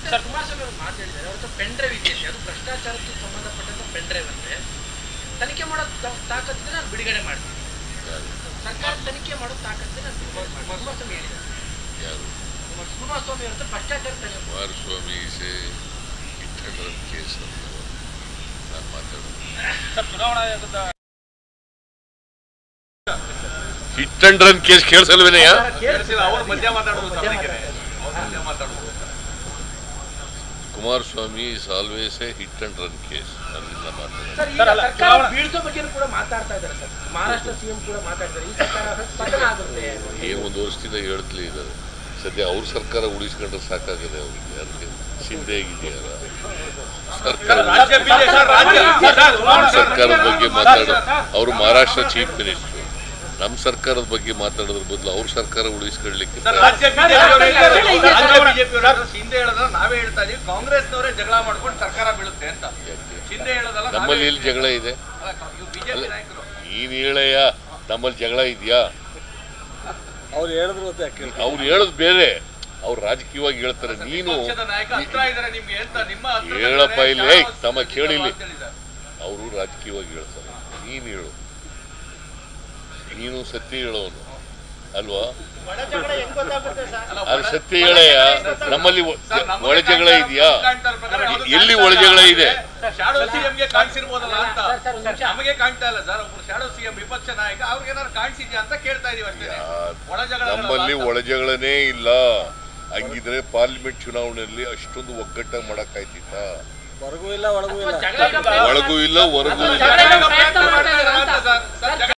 Sir Kumaraswamy ಅವರು ಮಾತಾಡಿದ್ದಾರೆ ಅವತ್ತು ಪೆನ್ ಡ್ರೈವ್ ಇದೆಯಂತೆ, ಅದು ಭ್ರಷ್ಟಾಚಾರಕ್ಕೆ ಸಂಬಂಧಪಟ್ಟಂತ ಪೆನ್ ಡ್ರೈವ್ ಅಂತೆ. ತನಿಖೆ ಮಾಡೋ ತಾಕತ್ತಿದ್ರೆ ನಾನು ಬಿಡುಗಡೆ ಮಾಡ್ತೀನಿ, ಸರ್ಕಾರ ತನಿಖೆ ಮಾಡೋ ತಾಕತ್ತಿದ್ರೆ ನಾನು ಬಿಡುಗಡೆ ಮಾಡ್ತೀನಿ ಕುಮಾರಸ್ವಾಮಿ ಹೇಳಿದ್ದಾರೆ. ಕುಮಾರಸ್ವಾಮಿ ಅವತ್ತು ಭ್ರಷ್ಟಾಚಾರ ತನಿಖೆ ಕುಮಾರಸ್ವಾಮಿ ಕೇಸ್ ಅಂತ ನಾನು ಮಾತಾಡೋದು. ಚುನಾವಣಾ ಆಯೋಗದ ಹಿಟ್ ಅಂಡ್ ರನ್ ಕೇಸ್ ಕೇಳಿಸಲ್ವೇನೆಯ? Kumaraswamy is always a hit and run case. ಬೀಳ್ಸೋ ಬಗ್ಗೆ ಕೂಡ ಮಾತಾಡ್ತಾ ಇದ್ದಾರೆ ಸರ್. ಮಹಾರಾಷ್ಟ್ರ ಸಿಎಂ ಕೂಡ ಮಾತಾಡ್ತಾರೆ, ಈ ಸರ್ಕಾರ ಪತನ ಆಗುತ್ತೆ. ಏನು ಒಂದು ವರ್ಷದಿಂದ ಹೇಳ್ತಲೇ ಇದ್ದಾರೆ. ಸದ್ಯ ಅವ್ರ ಸರ್ಕಾರ ಉಳಿಸ್ಕೊಂಡ್ರೆ ಸಾಕಾಗಿದೆ ಅವ್ರಿಗೆ. ಯಾರಿಗೆ ಶಿಂದೆ ಆಗಿದೆಯಲ್ಲ, ಸರ್ಕಾರದ ಬಗ್ಗೆ ಮಾತಾಡೋ ಅವರು ಮಹಾರಾಷ್ಟ್ರ ಚೀಫ್ ಮಿನಿಸ್ಟರ್. ನಮ್ಮ ಸರ್ಕಾರದ ಬಗ್ಗೆ ಮಾತಾಡೋದ್ರ ಬದಲು ಅವ್ರ ಸರ್ಕಾರ ಉಳಿಸ್ಕೊಳ್ಳಿಕ್ಕೆ ನಾವೇ ಹೇಳ್ತಾ ಇದೀವಿ, ಕಾಂಗ್ರೆಸ್ನವರೇ ಜಗಳ ಮಾಡ್ಕೊಂಡು ಸರ್ಕಾರ ಬೀಳುತ್ತೆ ಅಂತ. ನಮ್ಮಲ್ಲಿ ಎಲ್ಲಿ ಜಗಳ ಇದೆ? ನೀನ್ ಹೇಳಯ್ಯ, ನಮ್ಮಲ್ಲಿ ಜಗಳ ಇದೆಯಾ? ಅವ್ರು ಹೇಳೋದು ಬೇರೆ, ಅವ್ರು ರಾಜಕೀಯವಾಗಿ ಹೇಳ್ತಾರೆ. ನೀನು ಹೇಳಪ್ಪ ಇಲ್ಲಿ, ತಮ್ಮ ಕೇಳಿಲಿ, ಅವರು ರಾಜಕೀಯವಾಗಿ ಹೇಳ್ತಾರೆ. ನೀನು ಹೇಳು, ನೀನು ಸತ್ಯ ಹೇಳೋನು ಅಲ್ವಾ? ಅದು ಸತ್ಯ ಹೇಳಯ್ಯ. ನಮ್ಮಲ್ಲಿ ಒಳ ಜಗಳ ಇದೆಯಾ? ಎಲ್ಲಿ ಒಳ ಜಗಳ ಇದೆ? ಶಾಡೋ ಸಿಎಂಗೆ ಕಾಣಿಸಿರ್ಬೋದಲ್ಲ ಅಂತ ನಮಗೆ ಕಾಣ್ತಾ ಇಲ್ಲ ಸರ್. ಒಬ್ರು ಶಾಡೋ ಸಿಎಂ ವಿಪಕ್ಷ ನಾಯಕ, ಅವ್ರಿಗೆ ಏನಾದ್ರು ಕಾಣಿಸಿದ್ಯಾ ಅಂತ ಕೇಳ್ತಾ ಇದೀವಿ ಅಷ್ಟೇ. ನಮ್ಮಲ್ಲಿ ಒಳ ಜಗಳನೇ ಇಲ್ಲ. ಹಂಗಿದ್ರೆ ಪಾರ್ಲಿಮೆಂಟ್ ಚುನಾವಣೆಯಲ್ಲಿ ಅಷ್ಟೊಂದು ಒಗ್ಗಟ್ಟಾಗಿ ಮಾಡಕ್ಕಾಯ್ತಿತ್ತ? ಹೊರಗೂ ಇಲ್ಲ ಒಳಗೂ ಇಲ್ಲ, ಒಳಗೂ ಇಲ್ಲ ಹೊರಗೂ ಇಲ್ಲ.